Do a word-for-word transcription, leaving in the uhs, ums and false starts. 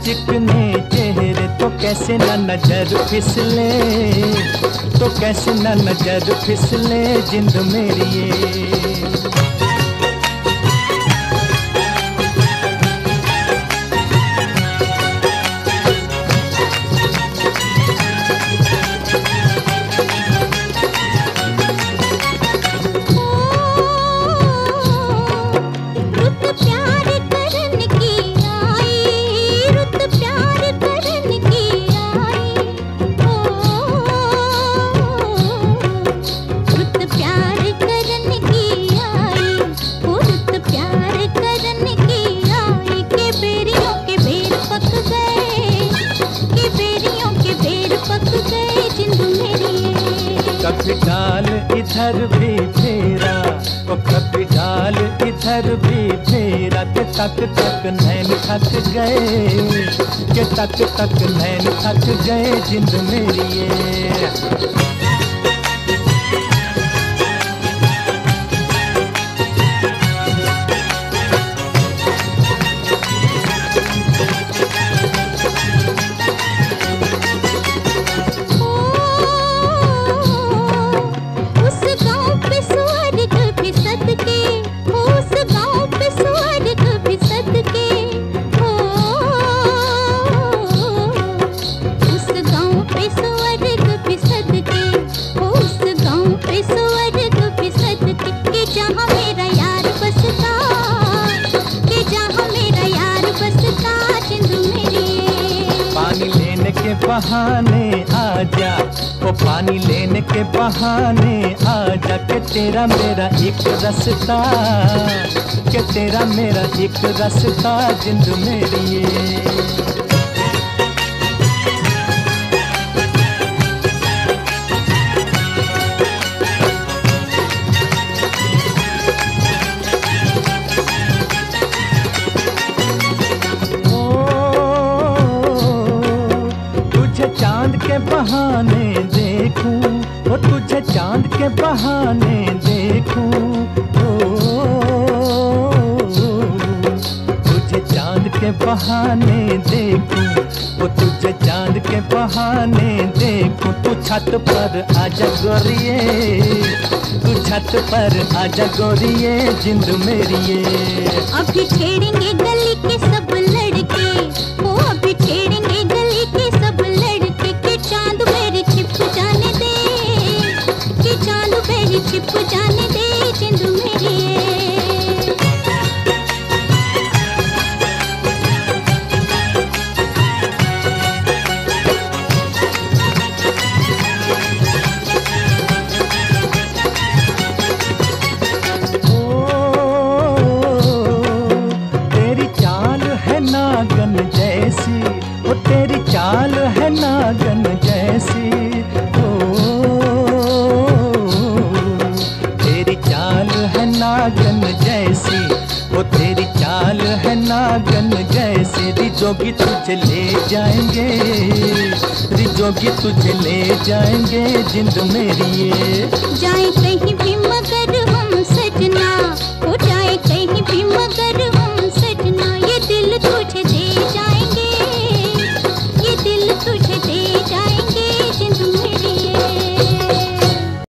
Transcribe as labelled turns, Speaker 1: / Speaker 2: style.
Speaker 1: चिकने चेहरे तो कैसे न नजर फिसले, तो कैसे न नजर फिसले जिंद मेरी ये। कभी डाल इधर भी फेरा, ओ कभी डाल इधर भी फेरा, के तक तक नैन थक गए, के तक तक नैन थक गए जिंद मेरी ये। बहाने आजा, ओ पानी लेने के बहाने आजा, के तेरा मेरा एक रास्ता, के तेरा मेरा एक रास्ता जिंद मेरी ये। चांद के बहाने देखूं, ओ तुझे चांद के बहाने देखूं, ओ तुझे चांद के बहाने देखूं, ओ तुझे चांद के बहाने देखूं। तू छत पर आजा गोरिये, तू छत पर आजा गोरिये जिंद मेरी ये।
Speaker 2: अभी छेड़ेंगे गली के सब लड़के, ओ अभी छेड़ेंगे गली के सब लड़के, के चांद मेरे छिप जाने दे, के चांद मेरे छिप जाने दे जिंद मेरी ये।
Speaker 1: नागन जैसी, ओ तेरी चाल है नागन जैसी, ओ तेरी चाल है नागन जैसी, ओ तेरी चाल है नागन जैसी। रिजोगी तुझे ले जाएंगे, रिजोगी तुझे ले जाएंगे जिंद मेरी ये।
Speaker 2: जाए कहीं